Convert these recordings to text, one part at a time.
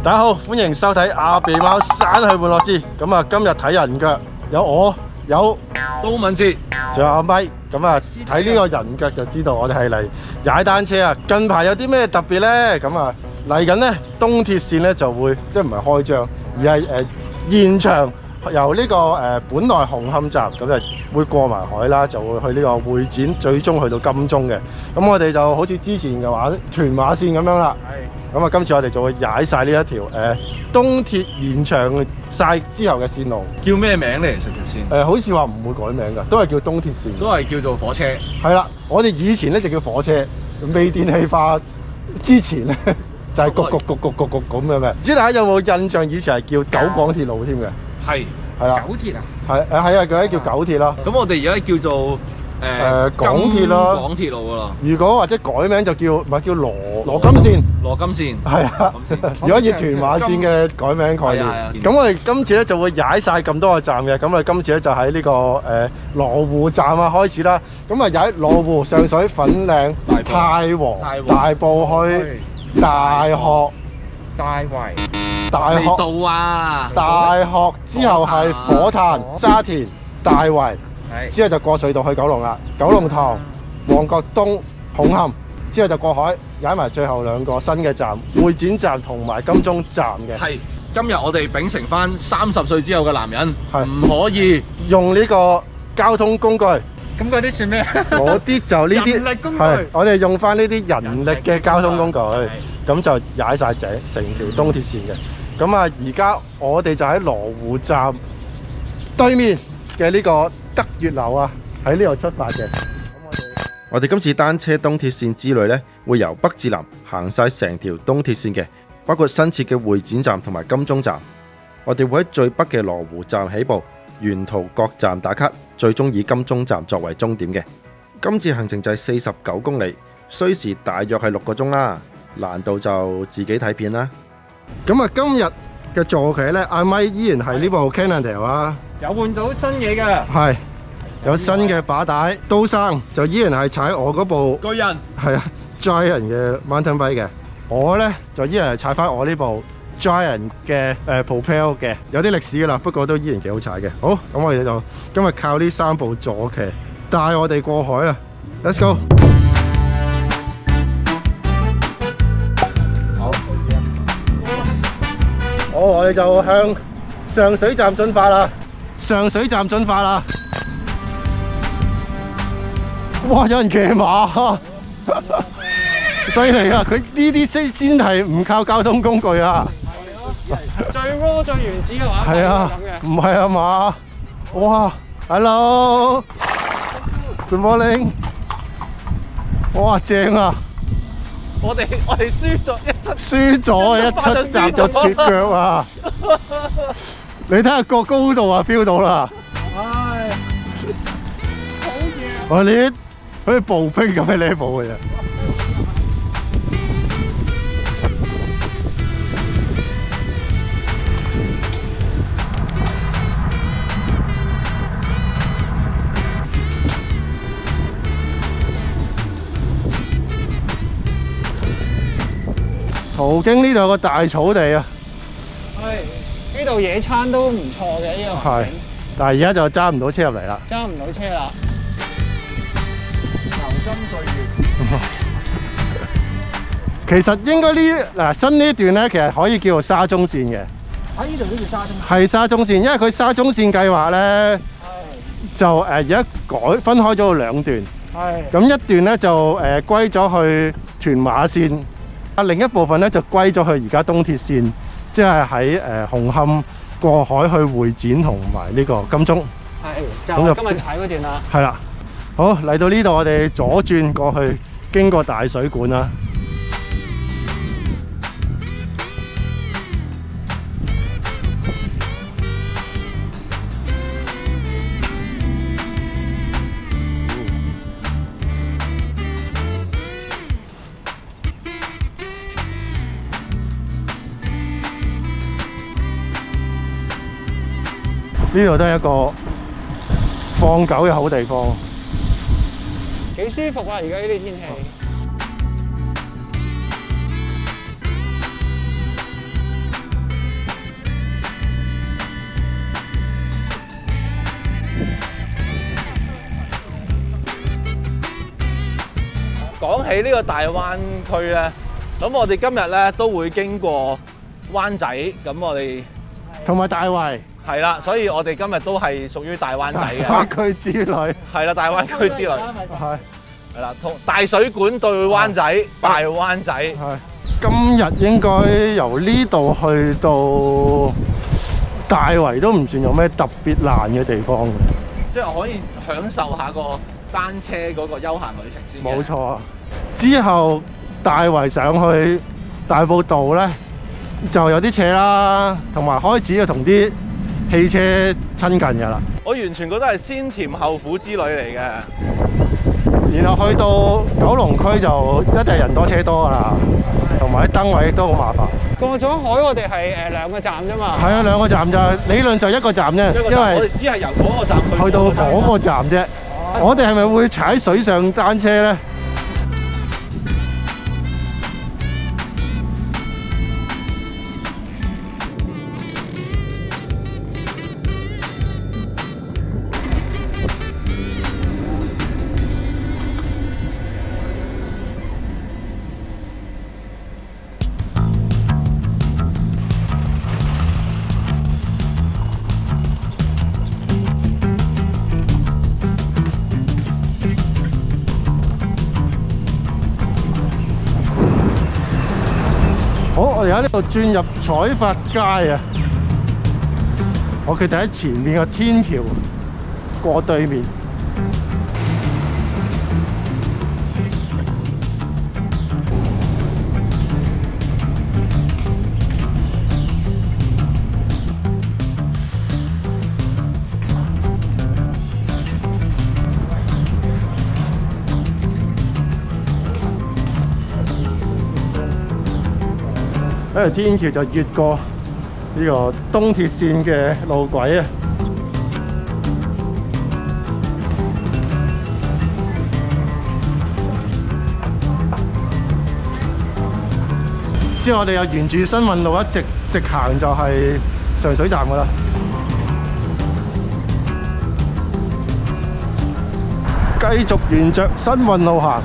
大家好，歡迎收睇阿鼻貓散去玩樂誌。咁啊，今日睇人腳，有我，有都敏捷， 仲有阿咪。咁啊，睇呢個人腳就知道我哋係嚟踩單車啊。近排有啲咩特別呢？咁啊，嚟緊呢，東鐵線呢就會即係唔係開張，而係現場。由呢個本來紅磡站咁就會過埋海啦，就會去呢個會展，最終去到金鐘嘅。咁我哋就好似之前嘅話屯馬線咁樣啦。咁啊，今次我哋就會踩晒呢一條東鐵延長晒之後嘅線路。 叫咩名咧？其實條線好似話唔會改名㗎，都係叫東鐵線。 都係叫做火車。係啦，我哋以前咧就叫火車，未電氣化之前咧就係焗咁樣嘅。唔知大家有冇印象？以前係叫九廣鐵路添嘅。係啦， 九鐵啊， 係啊，佢咧叫九鐵啦。 咁我哋而家叫做港鐵咯， 港鐵路噶啦。 如果或者改名就叫唔係叫羅金線， 羅金線係啊。如果以屯馬線嘅改名概念，咁我哋今次咧就會踩晒咁多個站嘅。咁我哋今次咧就喺呢個羅湖站啊開始啦。咁啊踩羅湖、上水、粉嶺、太和、大埔去大學、 大圍。 大學到啊！ 大學之後係火炭、沙田、大圍，之後就過隧道去九龍啦。九龍塘、旺角東、紅磡，之後就過海，踩埋最後兩個新嘅站，會展站同埋金鐘站嘅。 係今日我哋秉承翻30歲之後嘅男人，唔可以用呢個交通工具。 咁嗰啲算咩？ 嗰啲就呢啲人力工具。 係我哋用翻呢啲人力嘅交通工具，咁就踩晒成條東鐵線嘅。咁啊，而家我哋就喺羅湖站對面嘅呢個德月樓啊，喺呢度出發嘅。我哋今次單車東鐵線之旅呢，會由北至南行晒成條東鐵線嘅，包括新設嘅會展站同埋金鐘站。我哋會喺最北嘅羅湖站起步，沿途各站打卡，最終以金鐘站作為終點嘅。今次行程就係49公里，需時大約係6個鐘啦，難度就自己睇片啦。咁啊，今日嘅坐騎咧，阿咪依然係呢部 Cannondale 啊， 有換到新嘢㗎， 係有新嘅把帶，刀生就依然係踩我嗰部巨人， 係啊 Giant 嘅 mountain bike 嘅，我咧就依然係踩翻我呢部 Giant 嘅Propel 嘅，有啲歷史㗎啦，不過都依然幾好踩嘅。好，咁我哋就今日靠呢3部坐騎帶我哋過海啊 ，Let's go！我哋就向上水站進發啦！上水站進發啦！哇！有人騎馬，犀利啊！佢呢啲先係唔靠交通工具啊！ 最 raw 最原始嘅話， 係啊，唔係啊嘛！哇 ，Hello，Good morning， 哇，正啊！ 我哋輸咗一出閘就脫腳啊！你睇下個高度啊，飆到啦！ 唉，好嘢！ 我哋好似步兵咁嘅 level 嘅啫。途經呢度有個大草地啊， 係呢度野餐都唔錯嘅呢個環境， 但係而家就揸唔到車入嚟啦， 揸唔到車啦。流金歲月， 其實應該新呢段咧，其實可以叫做沙中線嘅。 喺呢度都叫沙中線。 係沙中線，因為佢沙中線計劃咧，就而家分開咗2段。係。咁一段咧就歸咗去屯馬線。另一部分咧就歸咗去而家東鐵線，即係喺紅磡過海去會展同埋呢個金鐘。 係，就今日踩嗰段啦。 係啦，好，嚟到呢度，我哋左轉過去，經過大水管啦。呢度都係一個放狗嘅好地方， 幾舒服啊！而家呢啲天氣。 起呢個大灣區咧，咁我哋今日咧都會經過灣仔，咁我哋同埋大圍係啦，所以我哋今日都係屬於大灣仔嘅。 灣區之旅係啦，大灣區之旅係啦，同大水管對灣仔，大灣仔。 係今日應該由呢度去到大圍都唔算有咩特別難嘅地方嘅。 即係可以享受下個單車嗰個休閒旅程先。 冇錯啊！之後大圍上去大埔道咧，就有啲斜啦，同埋開始就同啲汽車親近㗎啦。 我完全覺得係先甜後苦之旅嚟嘅。 然後去到九龍區就一定人多車多㗎啦，同埋啲燈位都好麻煩。 過咗海，我哋係2個站啫嘛。 係啊，2個站就理論上1個站啫，因為我哋只係由嗰個站去到嗰個站啫。我哋係咪會踩水上單車呢？好，我哋喺呢度轉入彩發街啊！我決定喺前面嘅天橋過對面。一條天橋就越過呢個東鐵線嘅路軌啊！之後我哋又沿住新運路一直行就係上水站㗎喇。繼續沿着新運路行。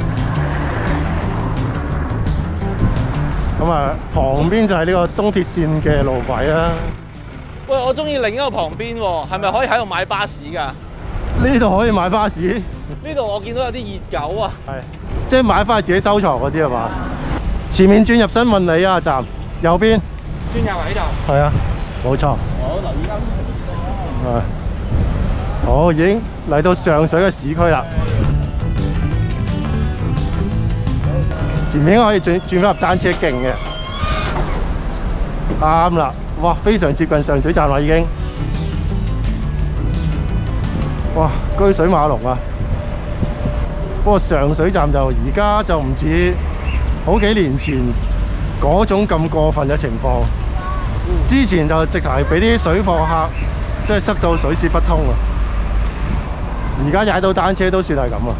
咁啊，旁邊就係呢個東鐵線嘅路軌啦。 喂，我中意另一個旁邊喎，係咪可以喺度買巴士㗎？ 呢度可以買巴士。 呢度我見到有啲熱狗啊。 係，即係買翻去自己收藏嗰啲係嘛？前面轉入新運里啊站，右邊。 轉入喺度。 係啊，冇錯。 我留意緊。 係。好，已經嚟到上水嘅市區啦。前面可以轉翻入單車徑嘅，啱啦！哇，非常接近上水站啦已經。哇，居水馬龍啊！不過上水站就而家就唔似好幾年前嗰種咁過分嘅情況。之前就直頭係俾啲水貨客即係塞到水泄不通啊！而家踩到單車都算係咁啊！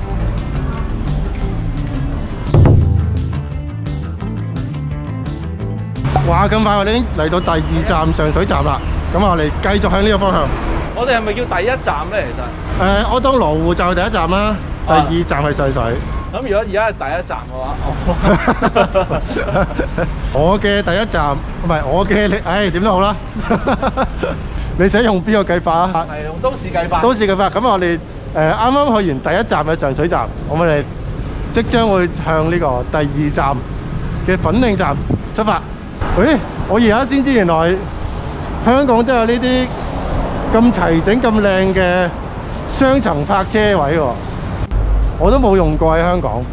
哇！咁快我哋已經嚟到第2站上水站啦，咁我哋繼續向呢個方向。 我哋係咪叫第1站咧？其實我當羅湖就係第1站啦，第2站係上水。 咁如果而家係第1站嘅話， 我嘅第1站唔係我嘅你，點都好啦。你想用邊個計法啊？ 係用都市計法。都市計法，咁我哋啱啱去完第1站嘅上水站，我哋即將會向呢個第2站嘅粉嶺站出發。咦！我而家先知原來香港都有呢啲咁齊整、咁靚嘅雙層泊車位喎，我都冇用過喺香港。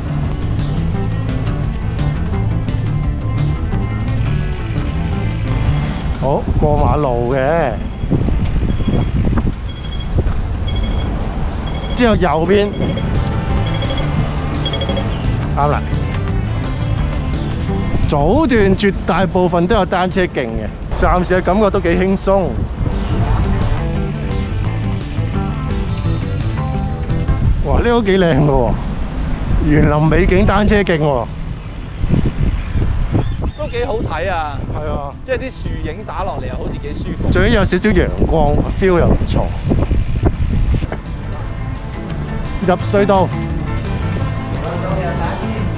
好，過馬路嘅，之後右邊啱啦。早段絕大部分都有單車徑嘅，暫時嘅感覺都幾輕鬆。哇！呢個幾靚嘅喎，園林美景單車徑喎， 都幾好睇啊！ 係啊， 即係啲樹影打落嚟又好似幾舒服。 最緊要有少少陽光 ，feel 又唔錯。入隧道。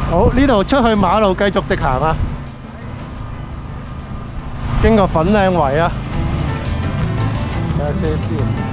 好，呢度出去馬路繼續直行啊！經過粉嶺圍啊！睇下車先。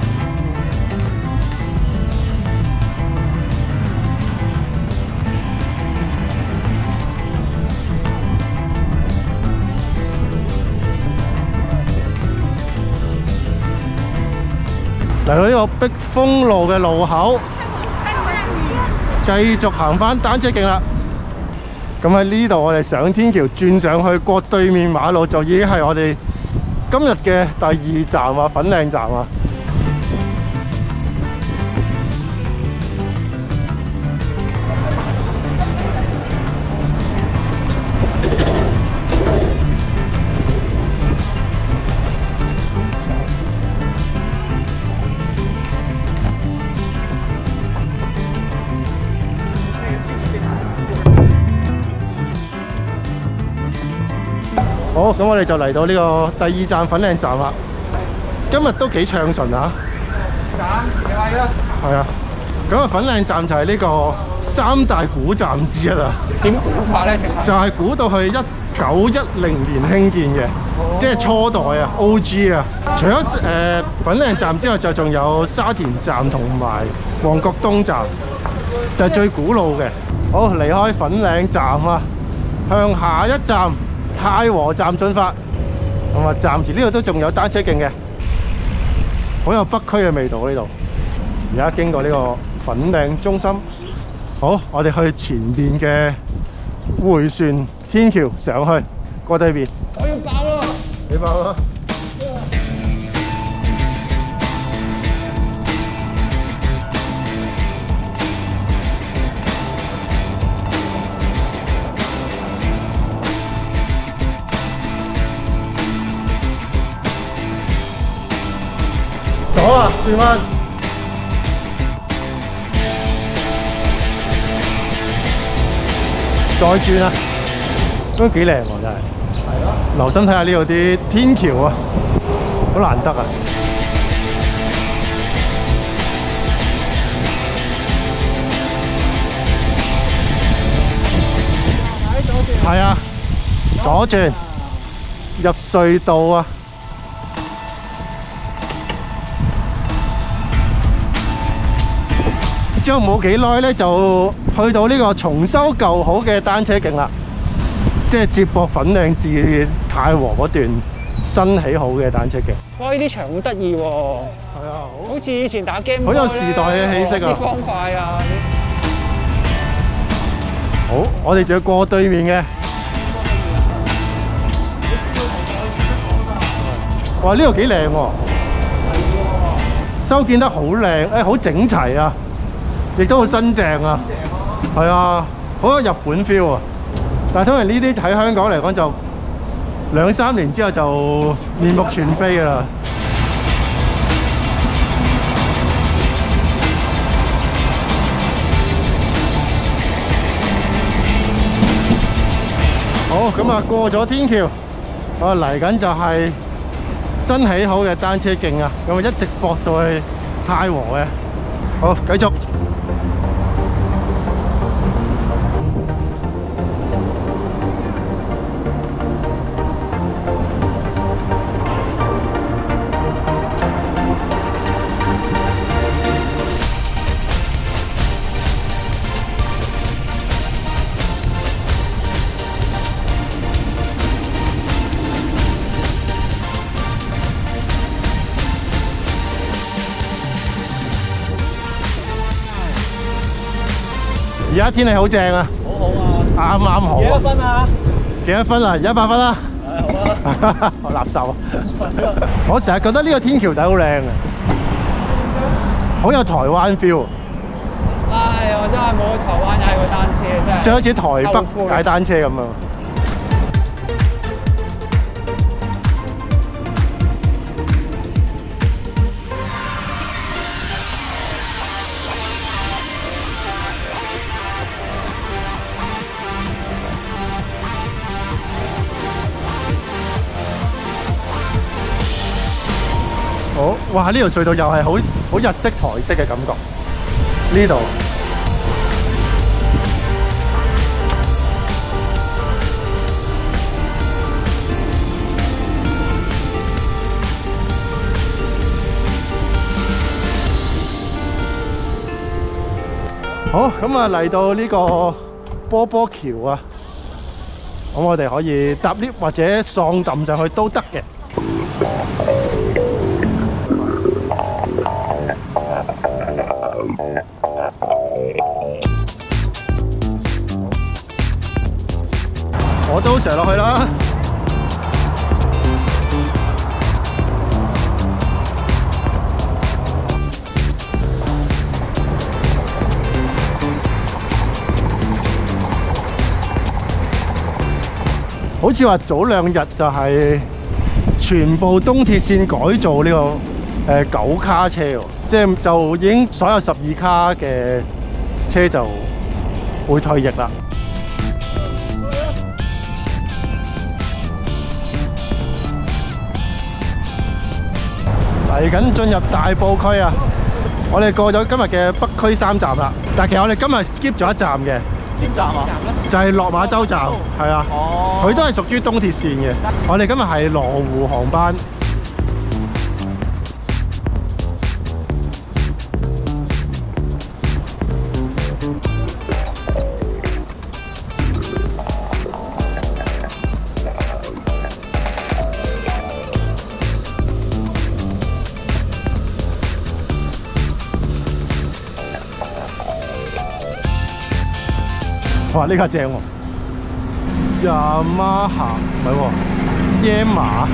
嚟到呢個碧峰路嘅路口，繼續行返單車徑啦。咁喺呢度，我哋上天橋轉上去，過對面馬路就已經係我哋今日嘅第2站啊，粉嶺站啊。好，咁我哋就嚟到呢個第2站粉嶺站啦。今日都幾暢順啊！ 暫時係啦。 係啊，咁啊粉嶺站就係呢個3大古站之一啦。 點估法咧？就係估到去1910年興建嘅，即係初代啊 OG 啊。除咗粉嶺站之外，就仲有沙田站同埋旺角東站，就係最古老嘅。好，離開粉嶺站啊，向下一站太和站進發。咁啊，暫時呢度都仲有單車徑嘅，好有北區嘅味道呢度。而家經過呢個粉嶺中心，好，我哋去前邊嘅迴旋天橋上去，過對面。 我要爆啦！ 你爆啦！左啊，轉彎。再轉啊，都幾靚喎，真係。係咯。留心睇下呢度啲天橋啊，好難得啊。 喺左邊。 係啊，左轉入隧道啊。之後冇幾耐咧，就去到呢個重修舊好嘅單車徑啦，即係接駁粉嶺至太和嗰段新起好嘅單車徑。 哇！呢啲場好得意喎。 係啊， 好似以前打 game 好有時代嘅氣息啊！ 方塊啊！ 好，我哋仲要過對面嘅。哇！呢度幾靚喎，修建得好靚，誒好整齊啊！亦都好新淨啊，係啊，好有日本 feel 啊！但係通常呢啲喺香港嚟講就2、3年之後就面目全非㗎啦。好，咁啊過咗天橋，我嚟緊就係新起好嘅單車徑啊，咁啊一直駁到去太和嘅。好，繼續。而家天氣好正啊！ 好好啊！ 啱啱好啊！ 幾多分啊？ 幾多分啊？100分啦！ 好啊！ 我垃圾啊！我成日覺得呢個天橋底好靚啊，好有台灣 feel。 唉，我真係冇去台灣踩過單車，真係。 即係好似台北踩單車咁啊！好，哇！呢條隧道又係好日式台式嘅感覺。呢度好，咁啊嚟到呢個波波橋啊，咁我哋可以搭 lift 或者喪揼上去都得嘅。我都上落去啦。好似話早2日就係全部東鐵線改造呢個9卡車喎，即係就已經所有12卡嘅車就會退役啦。嚟緊進入大埔區啊！我哋過咗今日嘅北區3站啦，但係其實我哋今日 skip 咗1站嘅。 邊站啊？ 就係落馬洲站，係啊，佢都係屬於東鐵線嘅。我哋今日係羅湖航班。哇！呢架正喎，Yamaha 唔係喎，Yamaha。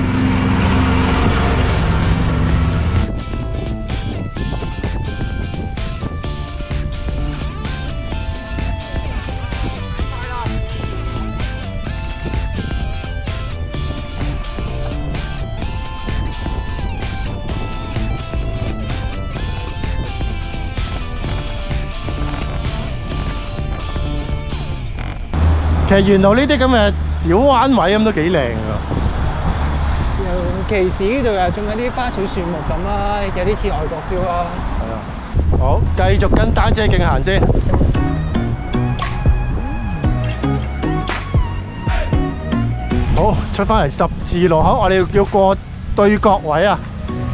其實沿路呢啲咁嘅小彎位咁都幾靚㗎。 尤其是呢度又種緊啲花草樹木咁啦，有啲似外國 feel 啦。 係啊。好，繼續跟單車徑行先。好，出返嚟十字路口，我哋要過對角位啊！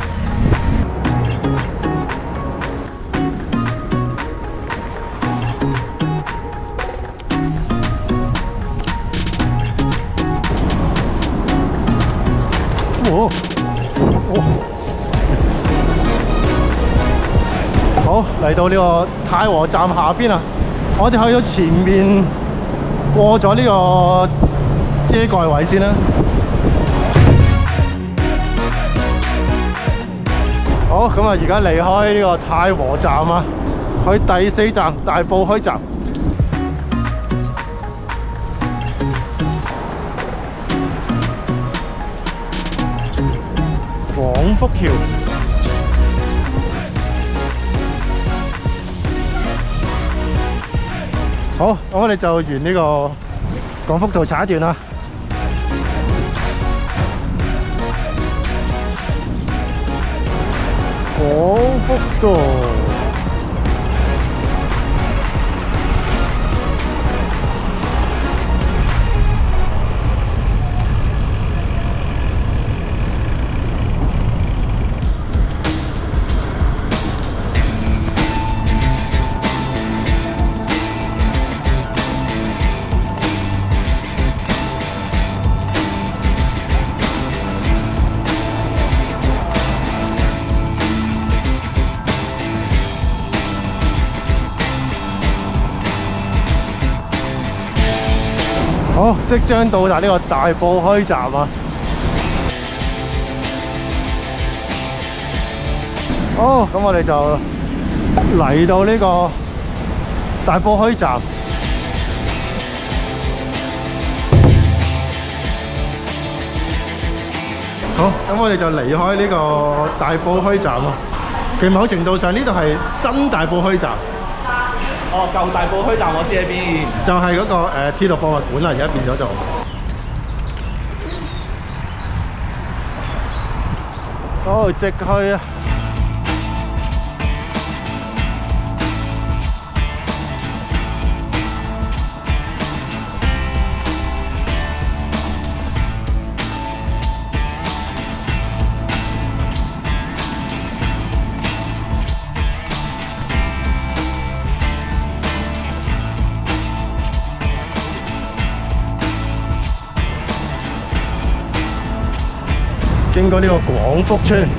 好，嚟到呢個太和站下邊啊！我哋去到前面過咗呢個遮蓋位先啦。好，咁啊，而家離開呢個太和站啊，去第4站大埔墟站。廣福橋。好，咁我哋就完呢個廣福道踩一段啦。廣福道。好，即將到達呢個大埔墟站啊！好，咁我哋就嚟到呢個大埔墟站。好，咁我哋就離開呢個大埔墟站啊！其實某程度上呢度係新大埔墟站。 哦，舊大埔墟站我知喺邊， 就係嗰個鐵路博物館啦，而家變咗做。好，直去啊！ 經過呢個廣福村。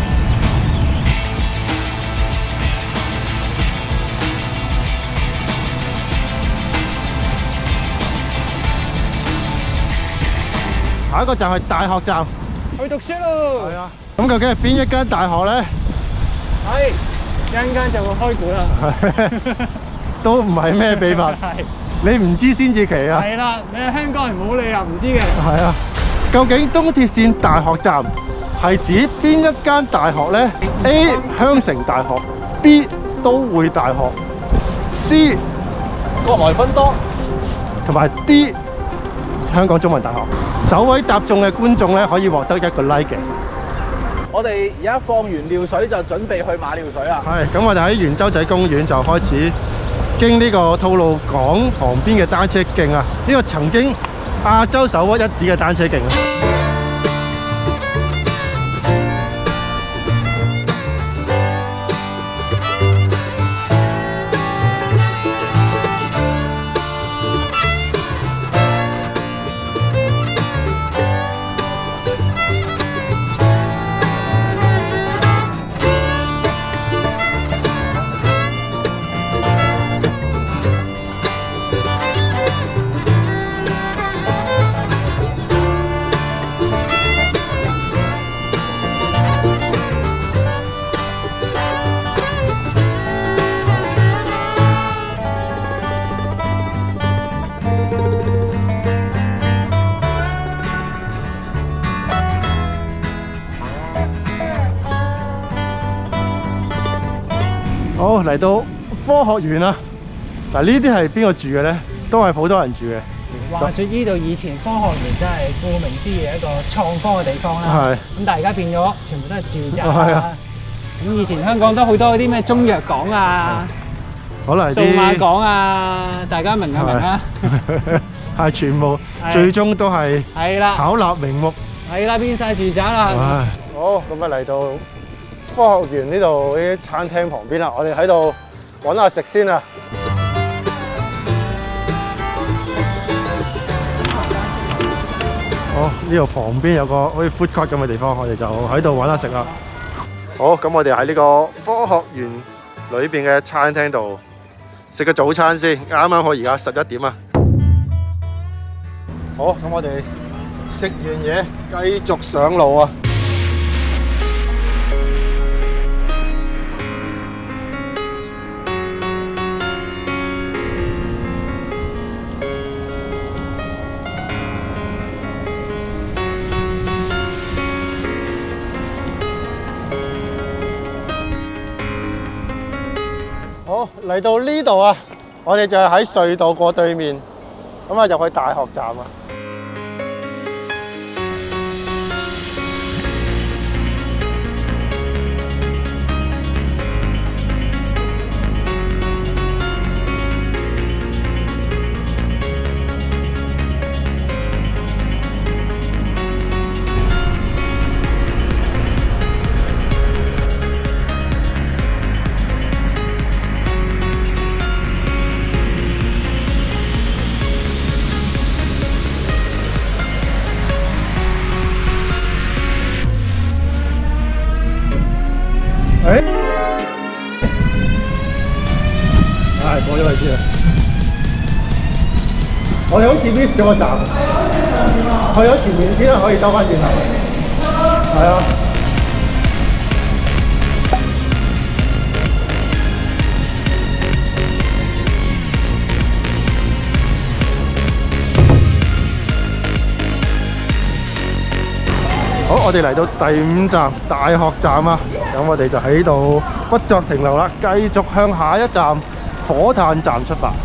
下一個站係大學站， 去讀書咯。 係啊，咁究竟係邊一間大學咧？ 係一陣間就會開估啦。 都唔係咩秘密， 係你唔知先至奇啊！ 係啦，你係香港人冇理由唔知嘅。 係啊，究竟東鐵線大學站係指邊一間大學呢？ A. 香城大學 B. 都會大學 C. 國內分多同埋 D. 香港中文大學。首位答中嘅觀眾咧，可以獲得一個 like 嘅。 我哋而家放完尿水就準備去馬尿水啦。 係，咁我哋喺元洲仔公園就開始經呢個吐露港旁邊嘅單車徑啊！呢個曾經亞洲首屈一指嘅單車徑啊！好，嚟到科學園啦！嗱，呢啲係邊個住嘅咧？都係普通人住嘅。 話說呢度以前科學園真係顧名思義一個創科嘅地方啦。 係。 咁但係而家變咗，全部都係住宅係啊。 咁以前香港都好多啲咩中藥港啊、 可能數碼港啊，大家明啊？ 係全部最終都係係啦， 巧立名目。 係啦，變晒住宅啦。 好，咁啊嚟到科學園呢度啲餐廳旁邊啦，我哋喺度揾下食先啊！好，呢度旁邊有個好似 food court 咁嘅地方，我哋就喺度揾下食啦。好，咁我哋喺呢個科學園裏邊嘅餐廳度食個早餐先，啱啱好而家11點啊！好，咁我哋食完嘢繼續上路啊！好，嚟到呢度啊，我哋就係喺隧道過對面，咁啊入去大學站啊。過咗位置啦！我哋好似 miss 咗個站，去咗前面先可以兜翻轉頭。係啊！好，我哋嚟到第5站大學站啊！咁我哋就喺度不作停留啦，繼續向下一站火炭站出發。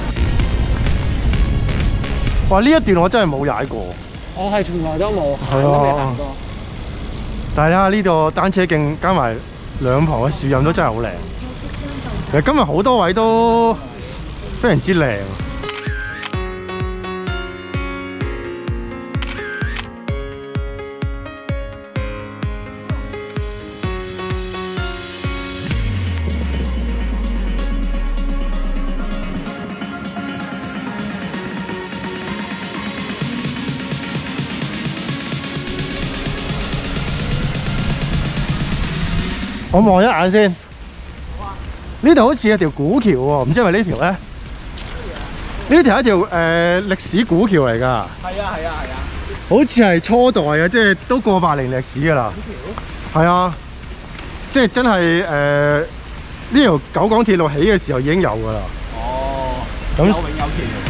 哇！呢一段我真係冇踩過， 我係從來都冇行都未行過。 但係睇下呢度單車徑加埋兩旁嘅樹蔭都真係好靚。其實今日好多位都非常之靚。 我望一眼先。呢度好似有條古橋喎，唔知係咪呢條咧？呢條係一條歷史古橋嚟㗎。係啊係啊係啊， 好似係初代啊，即係都過百年歷史㗎啦。係啊，即係真係呢條九廣鐵路起嘅時候已經有㗎啦。 哦， 咁有永有橋。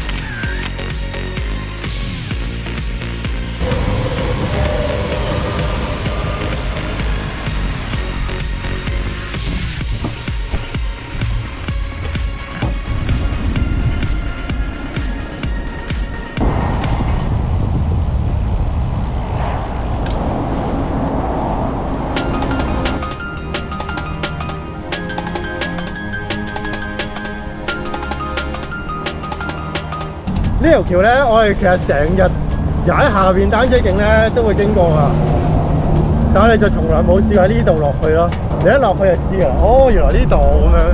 呢條橋咧，我哋其實成日踩下邊單車徑咧都會經過㗎，但係你就從來冇試過喺呢度落去咯。你一落去就知㗎啦。哦，原來呢度咁樣。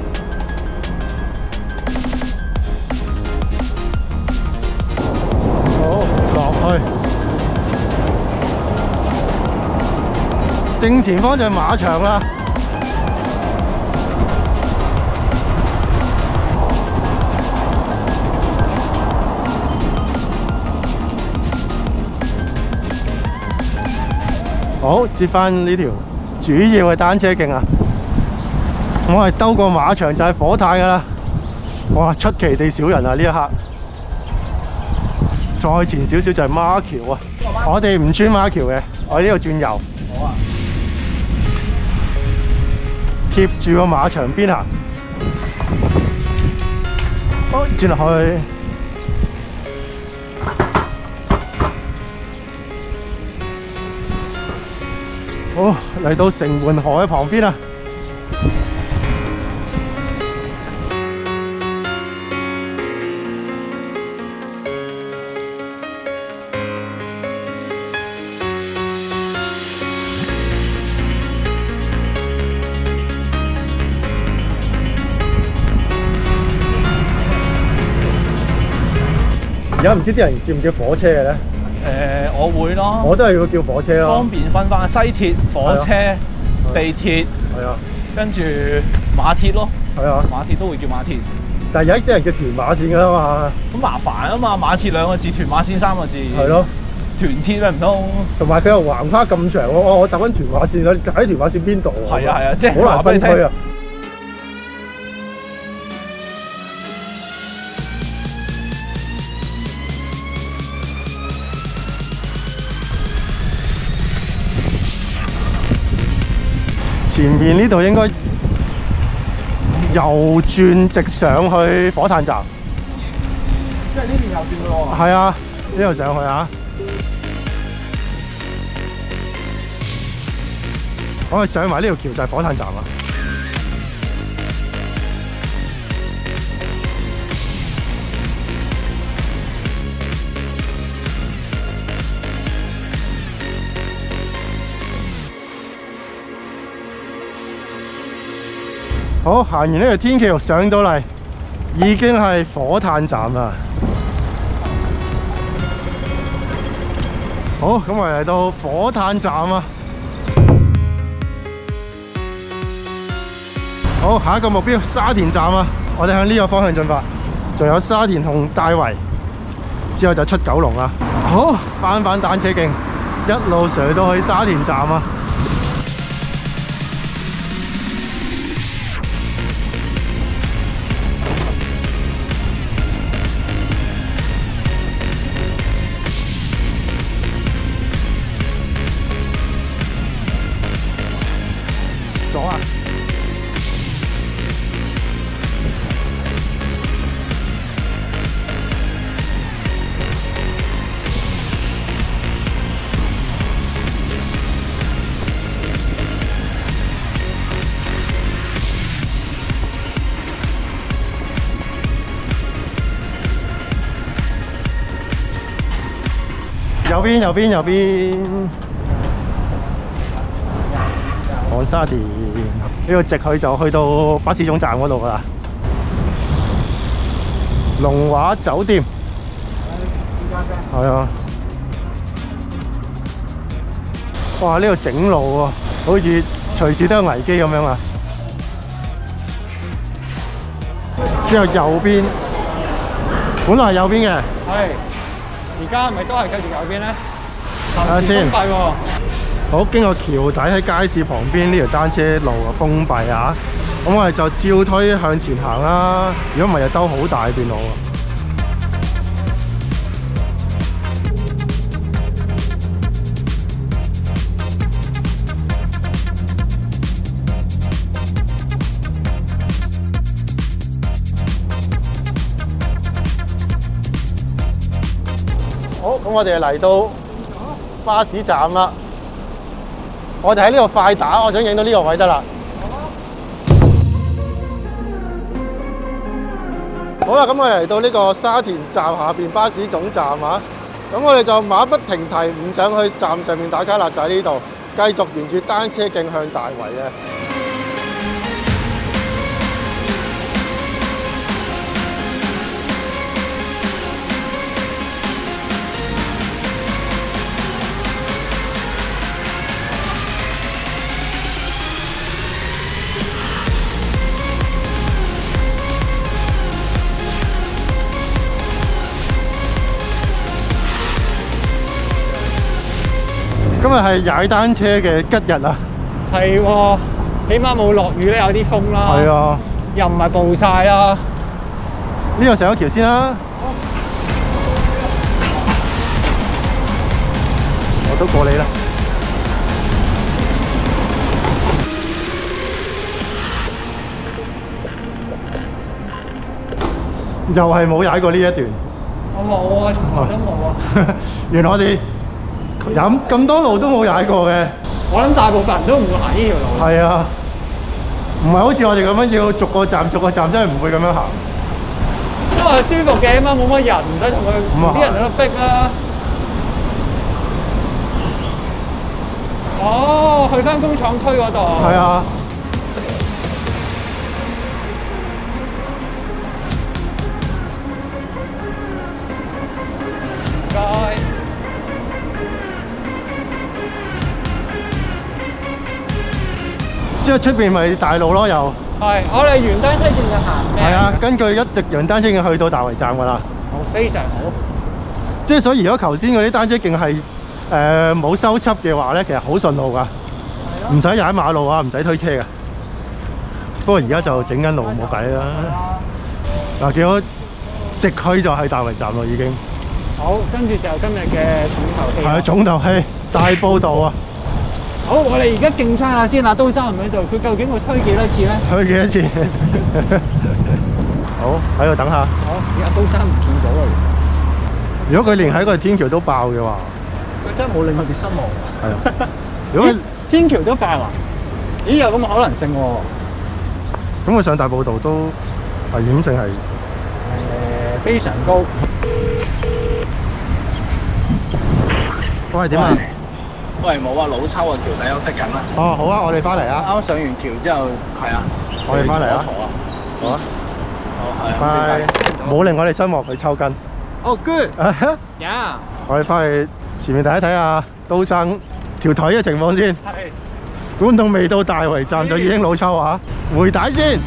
好，落去。正前方就係馬場啦。好，接翻呢條主要嘅單車徑啊！我係兜過馬場就係火炭㗎啦。哇，出奇地少人啊！呢一刻，再前少少就係孖橋啊！我哋唔穿孖橋嘅，我哋呢度轉右。 好啊！ 貼住個馬場邊行。好，轉落去。好，嚟到城門河嘅旁邊啦。而家唔知啲人叫唔叫火車嘅咧？ 我會咯， 我都係要叫火車咯， 方便分翻西鐵、火車、地鐵， 係啊， 跟住馬鐵咯， 係啊， 馬鐵都會叫馬鐵。 但係有一啲人叫屯馬線㗎啦嘛， 咁麻煩啊嘛，馬鐵兩個字，屯馬線三個字， 係咯， 屯鐵咩唔通？ 同埋佢又橫跨咁長，我搭緊屯馬線，喺屯馬線邊度啊？ 係啊係啊，即係好難分區啊！前面呢度應該右轉直上去火炭站。 即係呢邊右轉嘅喎。 係啊，呢度上去啊！我哋上埋呢條橋就係火炭站啦。好，行完呢條天橋上到嚟，已經係火炭站啦。好，咁我哋嚟到火炭站啊！好，下一個目標沙田站啊！我哋向呢個方向進發，仲有沙田同大圍，之後就出九龍啦。好，翻單車徑，一路上到去沙田站啊！左啊！右邊，往沙田呢個直去就去到巴士總站嗰度噶啦。龍華酒店，係啊！哇，呢度整路喎，好似隨時都有危機咁樣啊。之後右邊，本來係右邊嘅， 係。而家係咪都係繼續右邊咧？ 睇下先。 封閉喎。 好，經過橋底喺街市旁邊呢條單車路啊封閉啊，咁我哋就照推向前行啦。如果唔係就兜好大段路啊。好，咁我哋嚟到巴士站啦。我哋喺呢度快打，我想影到呢個位得啦。好啦，咁我哋嚟到呢個沙田站下邊巴士總站啊。咁我哋就馬不停蹄，唔上去站上面打卡啦，就喺呢度，繼續沿住單車徑向大圍嘅。今日係踩單車嘅吉日啊！ 係喎，起碼冇落雨咧，有啲風啦。 係啊， 又唔係暴曬啦。 呢度上咗橋先啦。我都過你啦。又係冇踩過呢一段。 我冇啊，從來都冇啊。 原來我哋飲咁多路都冇踩過嘅。 我諗大部分人都唔會行呢條路。 係啊，唔係好似我哋咁樣要逐個站逐個站，真係唔會咁樣行。 因為舒服嘅，起碼冇乜人，唔使同啲人喺度逼啦。哦，去翻工廠區嗰度。 係啊。 唔該。 之後出邊咪大路咯，又係我哋沿單車徑就行咩？ 係啊，根據一直沿單車徑去到大圍站㗎啦。 好，非常好。 即係所以，如果頭先嗰啲單車徑係冇修葺嘅話咧，其實好順路㗎，唔使踩馬路啊，唔使推車㗎。不過而家就整緊路，冇計啦。嗱，見到直去就係大圍站咯，已經。 好，跟住就今日嘅重頭戲。 係啊，重頭戲大埔道啊！ 好，我哋而家競測下先啦，刀生唔喺度，佢究竟會推幾多次咧？ 推幾多次？好，喺度等下。 好，而家刀生唔見咗啦。 如果佢連喺個天橋都爆嘅話， 佢真係冇令佢哋失望。 係啊。如果天橋都爆啊？咦，有咁嘅可能性喎。 咁佢上大埔道都危險性係非常高。 喂，點啊？ 喂，冇啊，老抽啊，橋底休息緊啦。 哦，好啊，我哋翻嚟啊。 啱上完橋之後，係啊， 我哋翻嚟啊。 坐啊， 好啊。 好係。 拜。冇令我哋失望，佢抽筋。 Oh good。 Yeah。我哋翻去前面睇一睇下刀生條腿嘅情況先。 係。 觀眾未到大圍站就已經老抽啊！回帶先。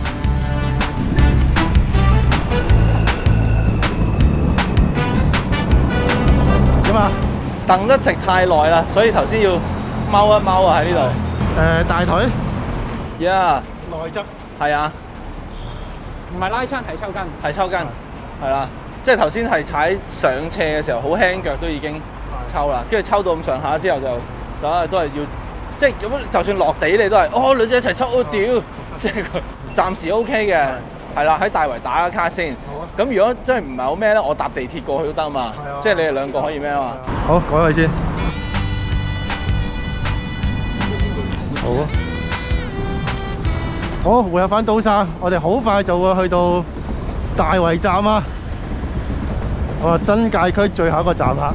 點啊？ 蹬得直太耐啦，所以頭先要踎一踎啊喺呢度。 大腿。 Yeah。 內側。 係啊。 唔係拉親，係抽筋。 係抽筋，係啦。即係頭先係踩上斜嘅時候，好輕腳都已經抽啦，跟住抽到咁上下之後就都係要，即係咁就算落地你都係，哦兩隻一齊抽，我屌！即係暫時 OK 嘅。係啦，喺大圍打個卡先。咁如果真係唔係好咩咧，我搭地鐵過去都得嘛。即係你哋兩個可以咩啊嘛？ 好，改去先。好啊。好，會有翻刀生，我哋好快就會去到大圍站啊！我話新界區最後一個站啦。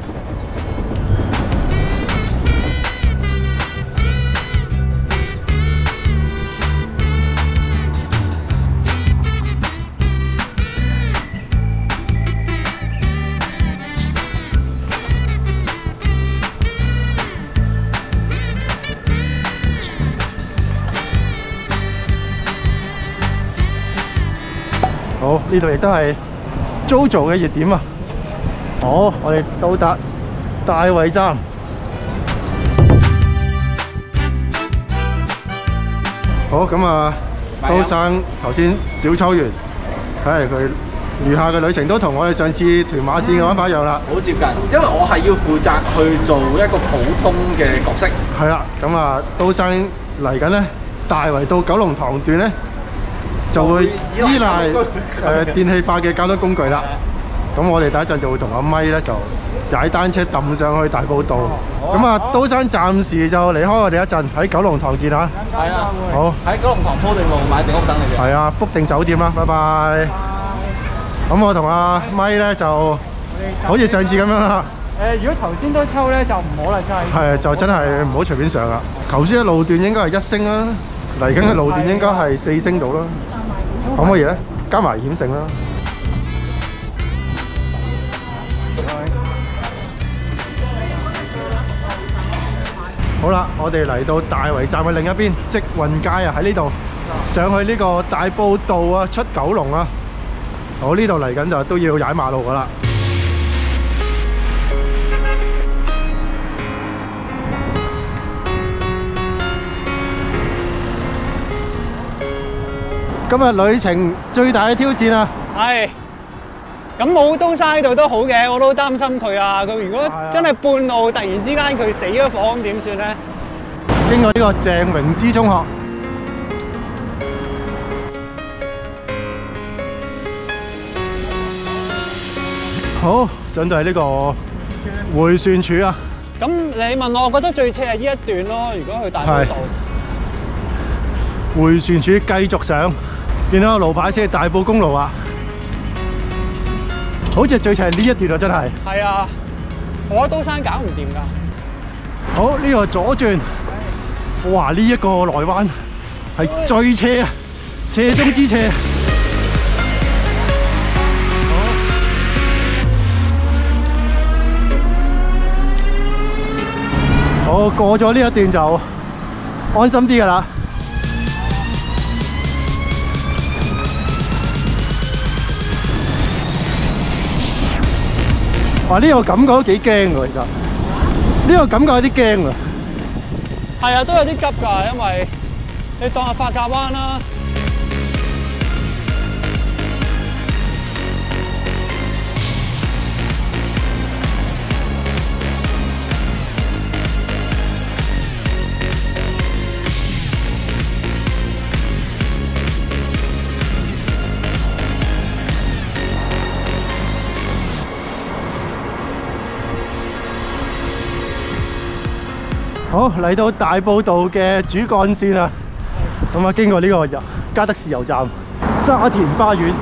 好，呢度亦都係 JoJo 嘅熱點啊！好，我哋到達大圍站。好，咁啊，都生頭先小抽完，睇嚟佢餘下嘅旅程都同我哋上次屯馬線嘅玩法一樣啦。 好接近，因為我係要負責去做一個普通嘅角色。 係啦，咁啊，都生嚟緊咧，大圍到九龍塘段咧，就會依賴電氣化嘅交通工具啦。咁我哋第一陣就會同阿咪咧就踩單車揼上去大埔道。咁啊，都生暫時就離開我哋一陣，喺九龍塘見嚇。 係啊， 好， 喺九龍塘鋪定路買定屋等你嘅。 係啊，book 定酒店啦，拜拜。咁我同阿咪咧就好似上次咁樣啦。 如果頭先都抽咧，就唔好啦，真係。 係，就真係唔好隨便上啦。頭先嘅路段應該係1星啦，嚟緊嘅路段應該係4星到啦。可唔可以咧？加埋險性啦。好啦，我哋嚟到大圍站嘅另一邊，積運街啊，喺呢度上去呢個大埔道啊，出九龍啊。好，呢度嚟緊就都要踩馬路噶啦。今日旅程最大嘅挑戰啊！ 係。咁冇都生喺度都好嘅，我都擔心佢啊！佢如果真係半路突然之間佢死咗火咁點算咧？ 經過呢個鄭榮之中學，好上到係呢個迴旋處啊！ 咁你問我覺得最斜係呢一段咯。如果去大埔道， 迴旋處繼續上，見到個路牌先係大埔公路啊！好似最斜係呢一段啊，真係。係啊，我覺得都生搞唔掂㗎。 好，呢個左轉，哇！呢一個內彎係最斜啊，斜中之斜。好，過咗呢一段就安心啲㗎啦。哇！呢個感覺都幾驚喎，其實呢個感覺有啲驚啊。 係啊，都有啲急㗎，因為你當係發夾彎啦。 好，嚟到大埔道嘅主幹線啦，咁啊經過呢個嘉德豉油站、沙田花園。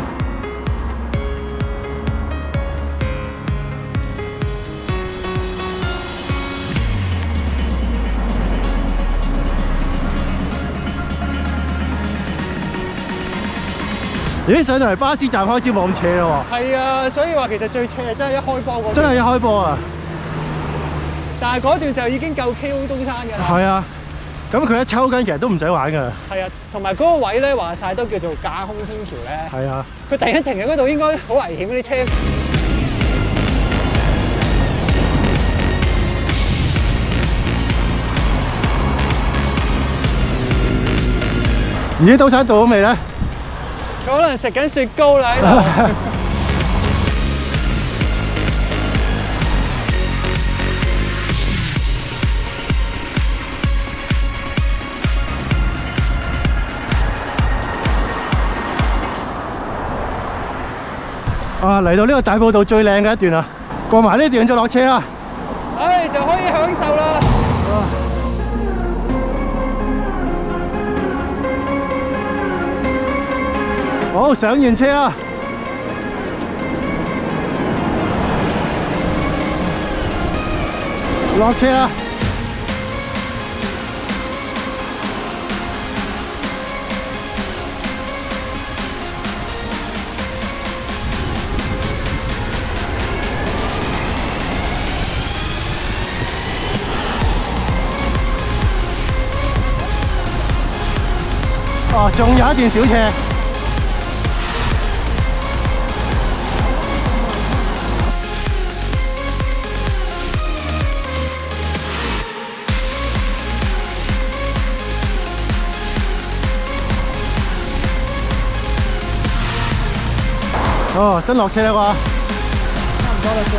咦，上到嚟巴士站開始冇咁斜咯喎。 係啊，所以話其實最斜真係一開波嗰段。 真係一開波啊！ 但係嗰段就已經夠 KO 東山㗎啦。 係啊，咁佢一抽筋其實都唔使玩㗎。 係啊，同埋嗰個位咧話晒都叫做架空天橋咧。 係啊， 佢突然間停喺嗰度應該好危險嗰啲車。 咦，都山到咗未咧？ 佢可能食緊雪糕啦喺度。 啊，嚟到呢個大埔道最靚嘅一段啦，過埋呢段就落車啦。 唉，就可以享受啦。 好，上完車啊！落車啊！哦，仲有一段小斜。 哦，真落車啦啩？ 差唔多啦，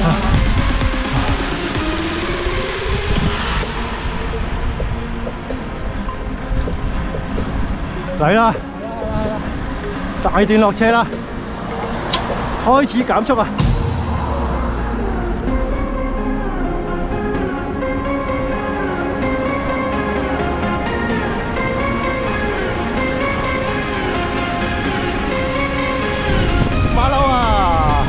嚟啦！大段落車啦，開始減速啊！馬騮啊！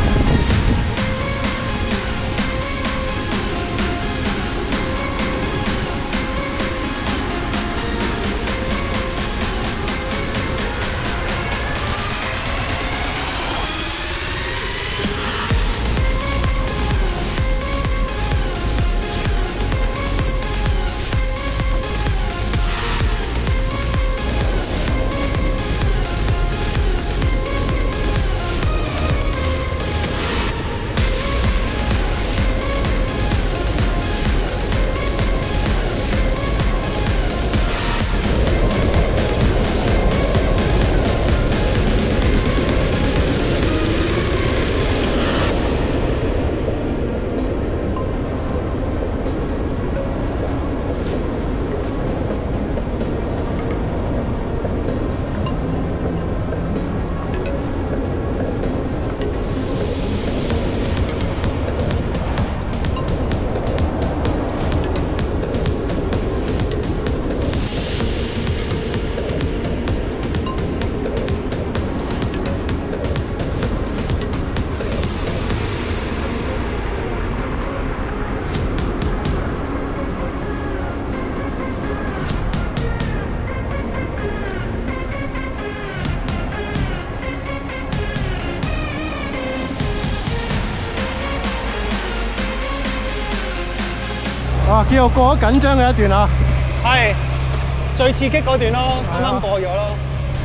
哇！叫做過咗緊張嘅一段啊！ 係最刺激嗰段咯，啱啱過咗咯。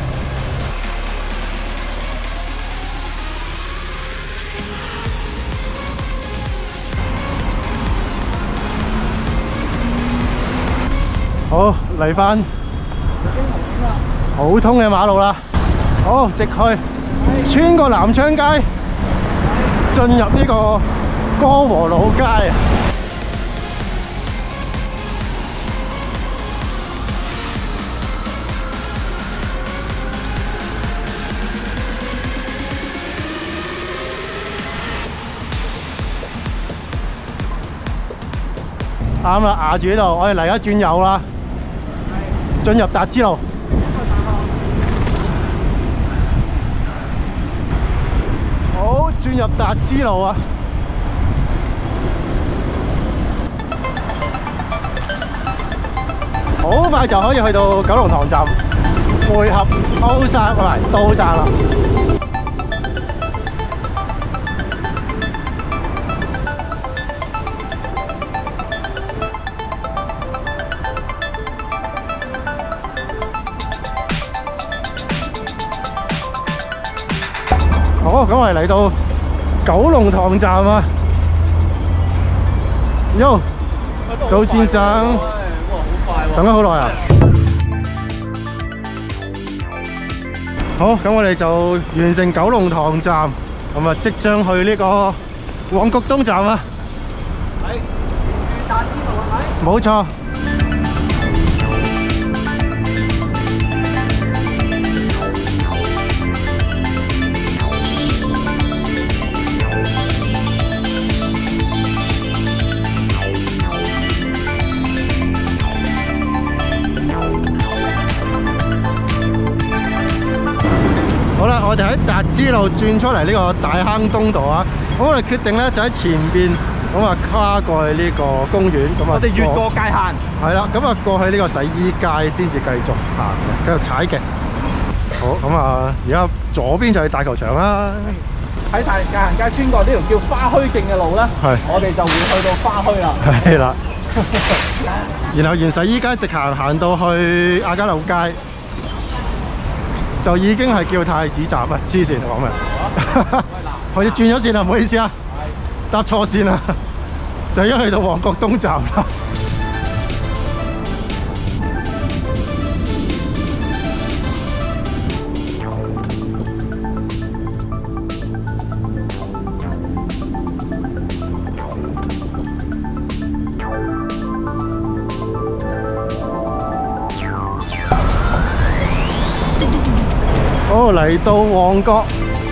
好，嚟返普通嘅馬路啦。好，直去穿過南昌街，進入呢個歌和老街。啱啦，壓住呢度，我哋嚟一轉右啦，進入達之路。好，轉入達之路啊！好快就可以去到九龍塘站，匯合歐山唔係都山啦。好，咁我哋嚟到九龍塘站啊！喲，杜先生， 哇，好快喎！ 等咗好耐啊！好，咁我哋就完成九龍塘站，咁啊即將去呢個旺角東站啊！ 係，住達之路係咪？ 冇錯。好啦，我哋喺達之路轉出嚟呢個大坑東道啊！咁我哋決定咧就喺前邊咁啊跨過去呢個公園，咁啊我哋越過界限。 係啦，咁啊過去呢個洗衣街先至繼續行嘅，繼續踩嘅。好，咁啊而家左邊就係大球場啦。 喺大界限街穿過呢條叫花墟徑嘅路咧，我哋就會去到花墟啦。 係啦。然後沿洗衣街直行到去亞皆老街。就已經係叫太子站啊！黐線講咩？我哋轉咗線啦，唔好意思啊，搭錯線啦，就一去到旺角東站啦。 好，嚟到旺角。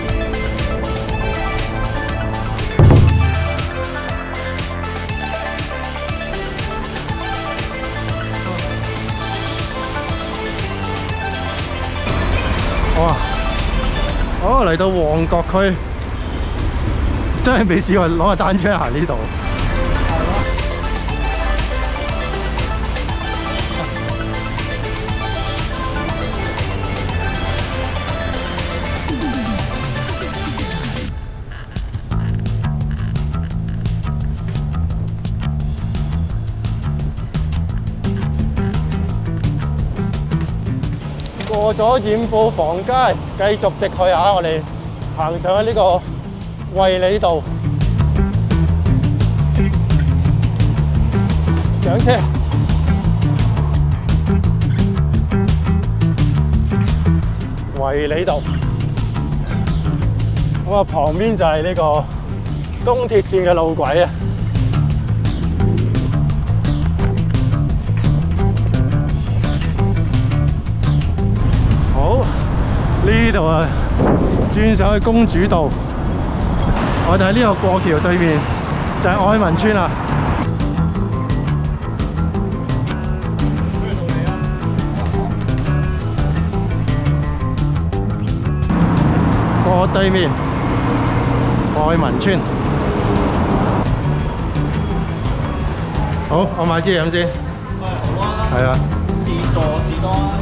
哇！好，嚟到旺角區，真係未試過攞個單車行呢度。過咗染布房街，繼續直去啊！我哋行上去呢個衛理道，上車。衛理道，咁啊旁邊就係呢個東鐵線嘅路軌啊！呢度啊，轉上去公主道，我哋喺呢個過橋對面就係愛民村啦。過對面愛民村。好，我買支嘢飲先。 好啊。 係啊。 自助士多啊。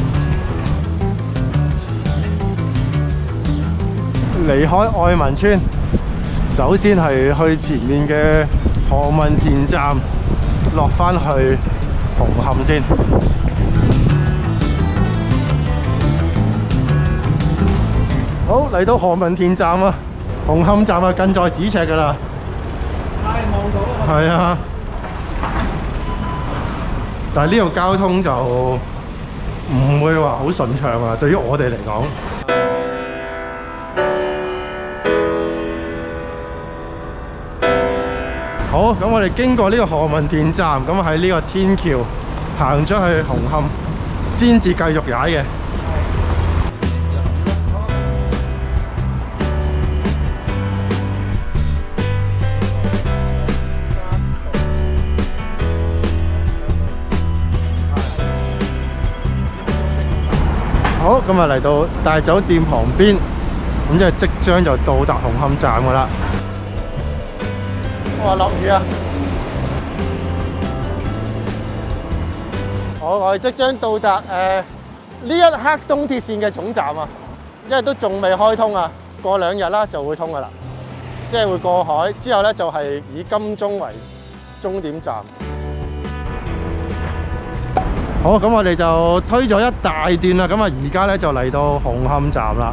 離開愛民村，首先係去前面嘅何文田站，落返去紅磡先。好，嚟到何文田站啊，紅磡站啊近在咫尺㗎喇。 望到係啊，但係呢度交通就唔會話好順暢啊，對於我哋嚟講。好，咁我哋經過呢個何文田站，咁喺呢個天橋行咗去紅磡，先至繼續踩嘅。好，咁啊嚟到大酒店旁邊，咁即係即將就到達紅磡站㗎喇。哇！落雨啊！我哋即將到達呢一刻東鐵線嘅總站啊，因為都仲未開通啊，過2日啦就會通㗎喇，即係會過海之後咧就係以金鐘為終點站。好，咁我哋就推咗一大段啦，咁啊而家咧就嚟到紅磡站啦。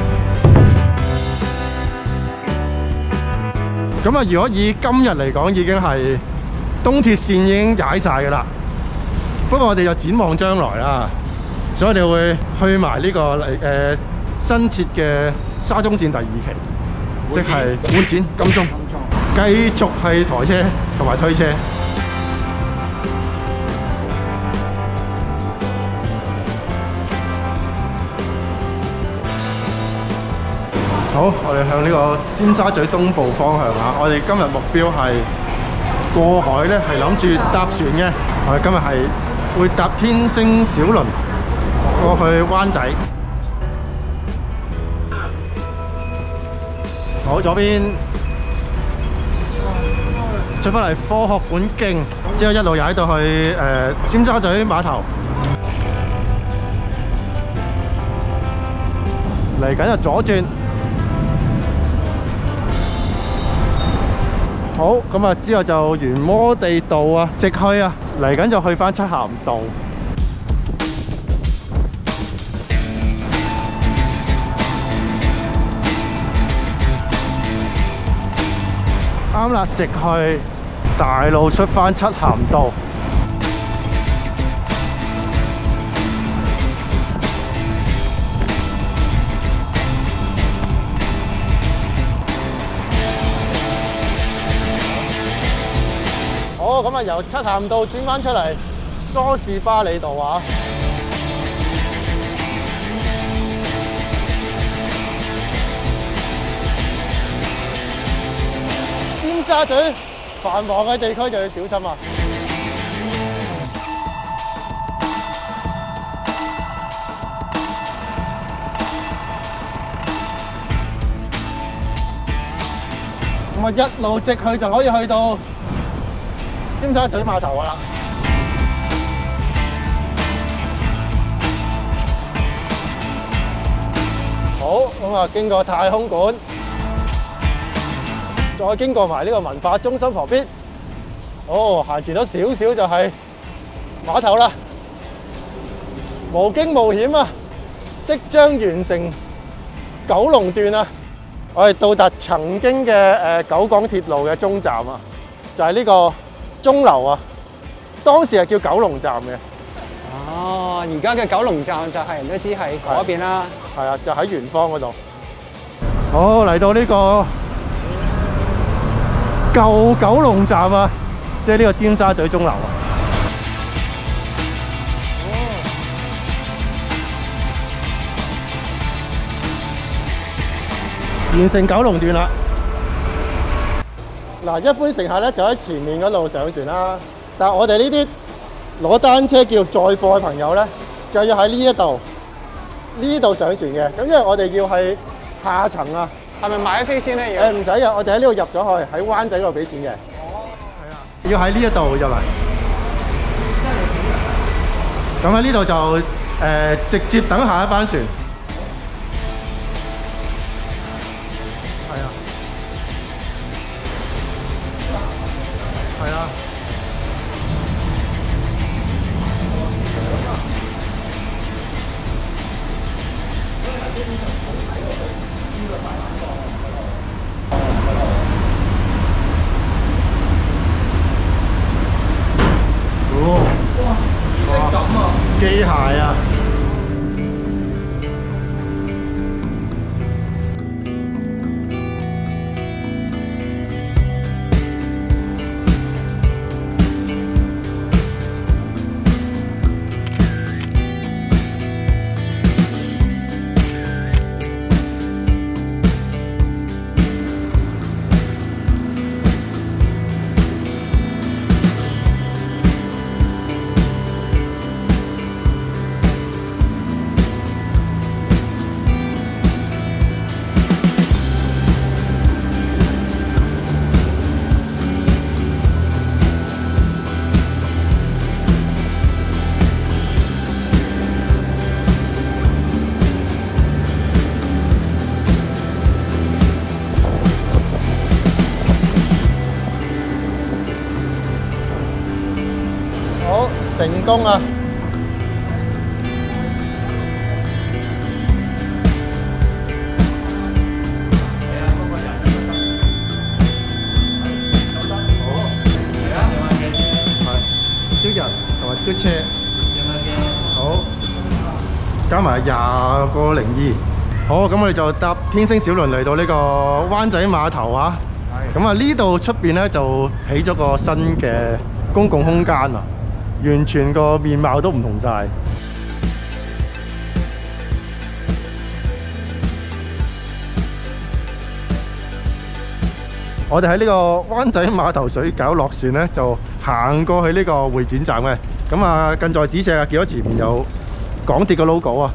咁啊，如果以今日嚟講，已經係東鐵線已經踩晒㗎啦。不過我哋就展望將來啦，所以我哋會去埋呢個新設嘅沙中線第2期，即係會展金鐘，繼續係台車同埋推車。好，我哋向呢個尖沙咀東部方向啊！我哋今日目標係過海咧，係諗住搭船嘅。我哋今日係會搭天星小輪過去灣仔。好，左邊出返嚟科學館徑，之後一路踩到去尖沙咀碼頭。嚟緊就左轉。好，咁啊之後就沿摩地道啊，直去啊，嚟緊就去返漆咸道。啱啦，直去大路出返漆咸道。咁啊，由漆咸道轉返出嚟梳士巴利道啊！ 沙咀繁忙嘅地區就要小心啊！咁啊，一路直去就可以去到尖沙咀碼頭㗎啦。好，咁啊，經過太空館，再經過埋呢個文化中心旁邊，哦，行前咗少少就係碼頭啦。無驚無險啊！即將完成九龍段啊！我哋到達曾經嘅九廣鐵路嘅終站啊，就係呢個鐘樓啊。當時係叫九龍站嘅。 哦，而家嘅九龍站就係人都知係嗰邊啦。 係啊，就喺圓方嗰度。好，嚟到呢個舊九龍站啊，即係呢個尖沙咀鐘樓啊。完成九龍段啦。嗱，一般乘客咧就喺前面嗰度上船啦，但係我哋呢啲攞單車叫載貨嘅朋友咧，就要喺呢度上船嘅。咁因為我哋要喺下層啊， 係咪買咗飛先咧？ 唔使啊，我哋喺呢度入咗去，喺灣仔嗰度俾錢嘅。哦，係啊，要喺呢一度入嚟。咁喺呢度就直接等下一班船。係啊，係啊。機械啊！成功啊！係，啲人同埋啲車，好，加埋20個02。好，咁我哋就搭天星小輪嚟到呢個灣仔碼頭啊。咁啊，呢度出邊咧就起咗個新嘅公共空間啊！完全個面貌都唔同晒。我哋喺呢個灣仔碼頭水餃落船咧，就行過去呢個會展站嘅。咁啊，近在咫尺啊，見到前面有港鐵嘅 logo 啊。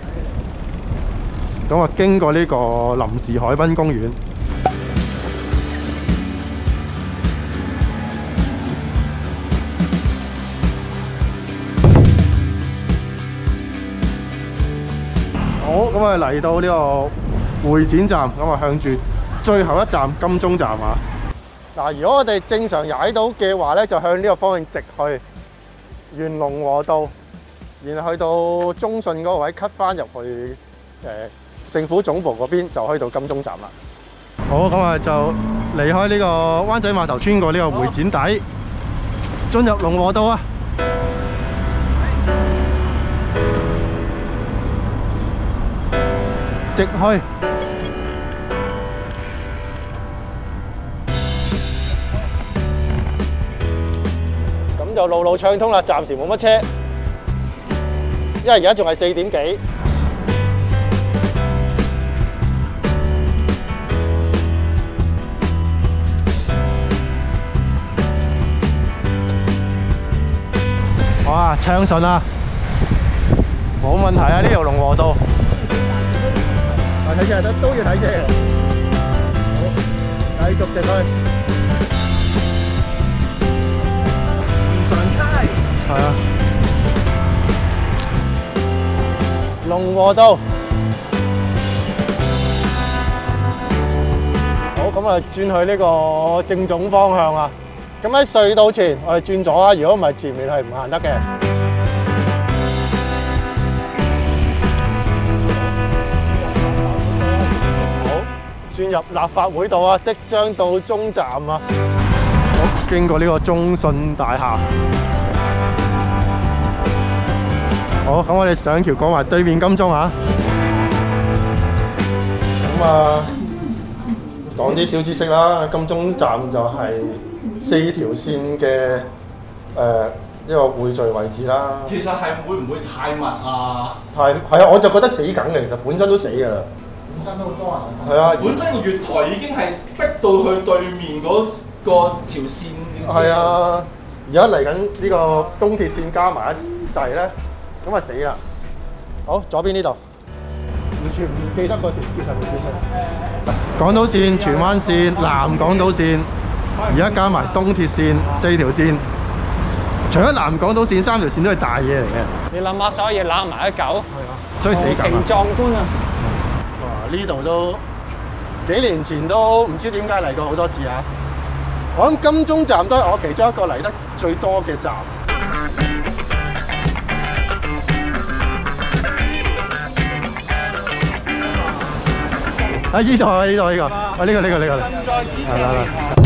咁啊，經過呢個臨時海濱公園。好，咁啊嚟到呢個會展站，咁啊向住最後一站金鐘站啊。嗱，如果我哋正常踩到嘅話咧，就向呢個方向直去沿龍和道，然後去到中信嗰個位 cut 翻入去政府總部嗰邊，就可以到金鐘站啦。好，咁啊就離開呢個灣仔碼頭，穿過呢個會展底，進入龍和道啊。直去，咁就路暢通啦，暫時冇乜車，因為而家仲係4點幾。 哇，暢順啊，冇問題啊！呢條龍和道，睇車都要睇車嘅。好，繼續直去。係啊，龍和道。好，咁我哋轉去呢個正總方向啊。咁喺隧道前，我哋轉左啊。如果唔係，前面係唔行得嘅。好，轉入立法會道啊，即將到中站啊。好，經過呢個中信大廈。好，咁我哋上橋過埋對面金鐘啊。咁啊，講啲小知識啦。金鐘站就係4條線嘅一個匯聚位置啦。 其實係會唔會太密啊？ 係啊，我就覺得死梗嘅，其實本身都死㗎啦。 本身都好多人。 係啊， 本身個月台已經係逼到去對面嗰個條線。 係啊，而家嚟緊呢個東鐵線加埋一齊咧。咁啊死啦！好，左邊呢度，完全唔記得嗰條線係咪叫咩？港島線、荃灣線、南港島線，而家加埋東鐵線4條線。除咗南港島線3條線都係大嘢嚟嘅。 你諗下，所有嘢攬埋一嚿，係啊， 所以死梗啊！ 壯觀啊！ 哇！呢度都幾年前都唔知點解嚟過好多次啊！我諗金鐘站都係我其中一個嚟得最多嘅站。啊！呢度啊，呢個，啊呢個，係啦。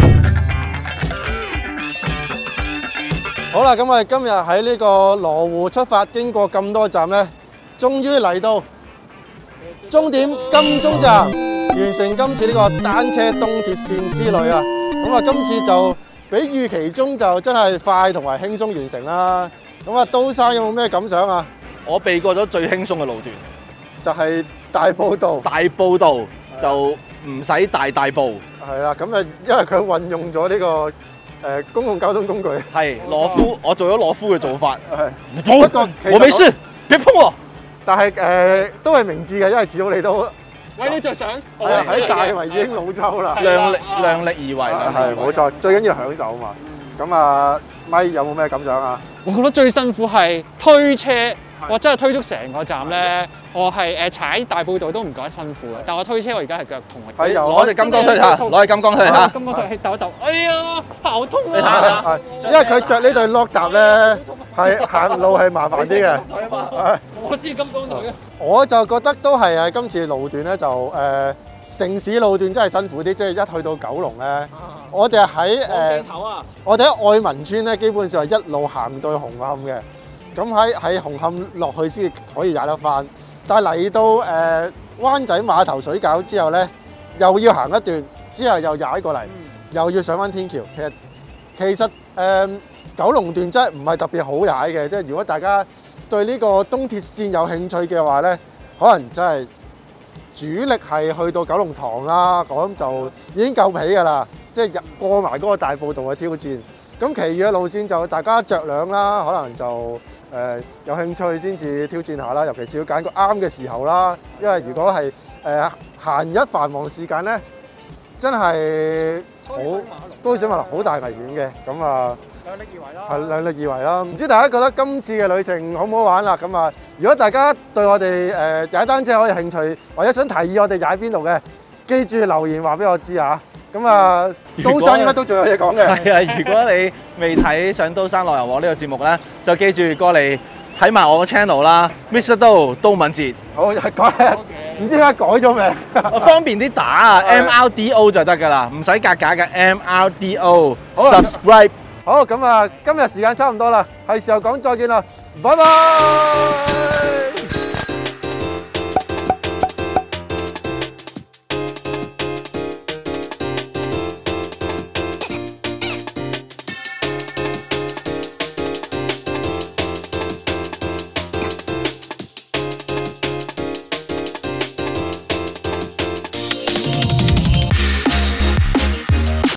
好啦，咁我哋今日喺呢個羅湖出發，經過咁多站咧，終於嚟到終點金鐘站，完成今次呢個單車東鐵線之旅啊！咁啊，今次就比預期中就真係快同埋輕鬆完成啦。咁啊，刀生有冇咩感想啊？ 我避過咗最輕鬆嘅路段， 就係大埔道。 大埔道就唔使大步。 係啊，咁啊，因為佢運用咗呢個公共交通工具。 係羅夫，我做咗羅夫嘅做法。 係。不過我沒事，別碰我。 但係都係明智嘅，因為始終你都為你着想。 係啊，喺大圍已經老州啦。 量力而為。 係冇錯，最緊要享受啊嘛。咁啊，咪有冇咩感想啊？ 我覺得最辛苦係推車。我真係推足成個站咧，我係踩大埔道都唔覺得辛苦嘅，但我推車我而家係腳痛嘅。 攞隻金剛推下，攞隻金剛推下。 金剛推抖一抖，哎呀，好痛啊！ 你睇下， 因為佢着呢對 lock 踏咧，係行路係麻煩啲嘅。 我知金剛腿啊！ 我就覺得都係啊，今次路段咧就城市路段真係辛苦啲，即係一去到九龍咧，我哋喺我哋喺愛民村咧，基本上係一路行到去紅磡嘅。咁喺紅磡落去先可以踩得翻，但係嚟到灣仔碼頭水餃之後咧，又要行一段，之後又踩過嚟，又要上翻天橋。其實九龍段真係唔係特別好踩嘅，即係如果大家對呢個東鐵線有興趣嘅話咧，可能真係主力係去到九龍塘啦，我諗就已經夠皮㗎啦，即係過埋嗰個大埔道嘅挑戰。咁其餘嘅路線就大家酌量啦，可能就有興趣先至挑戰下啦，尤其是要揀個啱嘅時候啦。因為如果係閒日繁忙時間咧，真係好高水馬路好大危險嘅。咁啊，量力而為啦。係量力而為啦。唔知大家覺得今次嘅旅程好唔好玩啦？咁啊，如果大家對我哋踩單車可以興趣，或者想提議我哋踩邊度嘅，記住留言話俾我知啊！咁啊，刀生應該都仲有嘢講嘅。 係啊，如果你未睇上刀生樂遊網呢個節目咧，就記住過嚟睇埋我個 channel 啦 ，Mr. 刀敏捷。 好，改唔知點解改咗名？ 方便啲打啊 ，MRDO 就得㗎啦，唔使格價嘅 MRDO。Subscribe。 好，咁啊，今日時間差唔多啦，係時候講再見啦，拜拜。